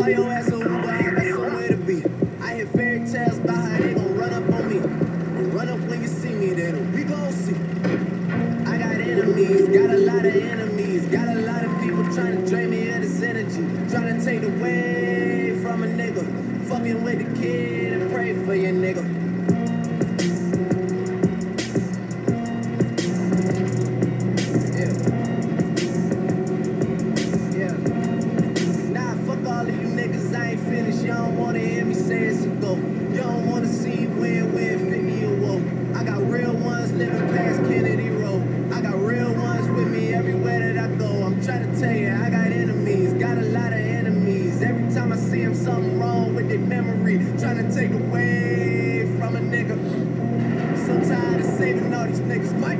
Call your ass a Uber, I got somewhere to be. I hear fairy tales about how they gon' run up on me. And run up when you see me, then we gon' see. I got enemies, got a lot of enemies. Got a lot of people trying to drain me of this energy. Trying to take away from a nigga. Fucking with the kid and pray for your nigga. You don't wanna hear me say it's a go. You don't wanna see win, 50 or woe. I got real ones living past Kennedy Road. I got real ones with me everywhere that I go. I'm trying to tell you, I got enemies, got a lot of enemies. Every time I see them, something wrong with their memory. Trying to take away from a nigga. So tired of saving all these niggas, Mike.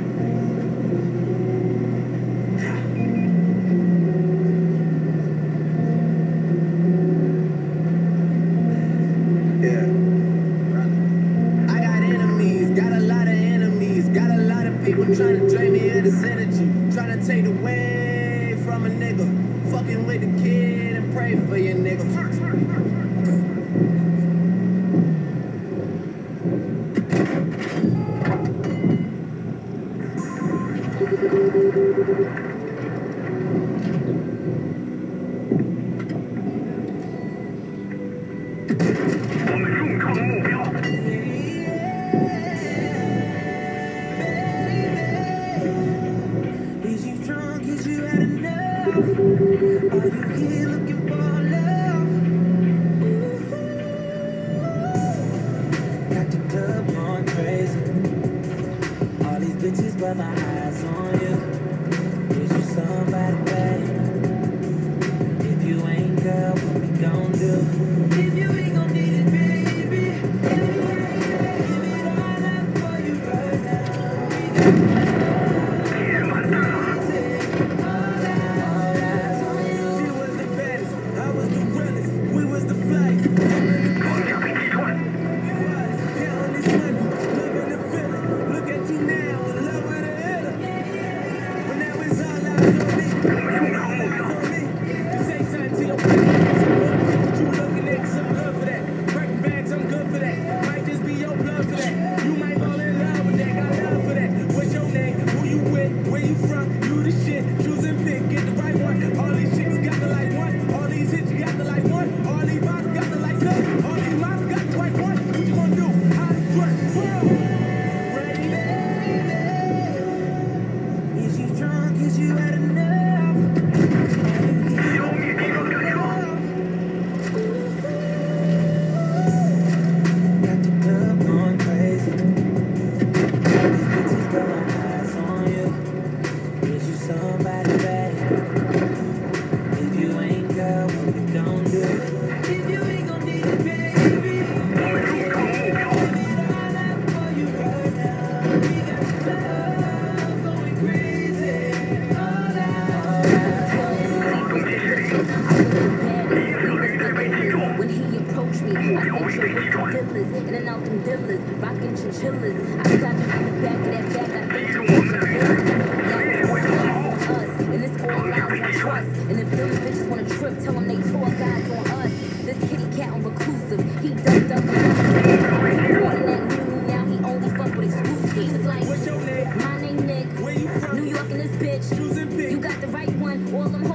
People trying to drain me of this energy, trying to take away from a nigga. Fucking with the kid and pray for your nigga. Are you here looking for love? Got the club going crazy. All these bitches, but my eyes on you. Is you somebody, babe? If you ain't, girl, what we gon' do? If you ain't gon' need it, baby. Give it all up for you right now. In and out them dealers, rockin' chinchillas. I got you in the back of that bag, I think you want your feelings. Yeah, it's all eyes on us, and it's all eyes on trust. And if them bitches want a trip, tell them they tour guides on us. This kitty cat on reclusive, he ducked up and now he only fuck with exclusives. Like, what's your name? My name Nick. Where you from? New York and this bitch. You got the right one, all them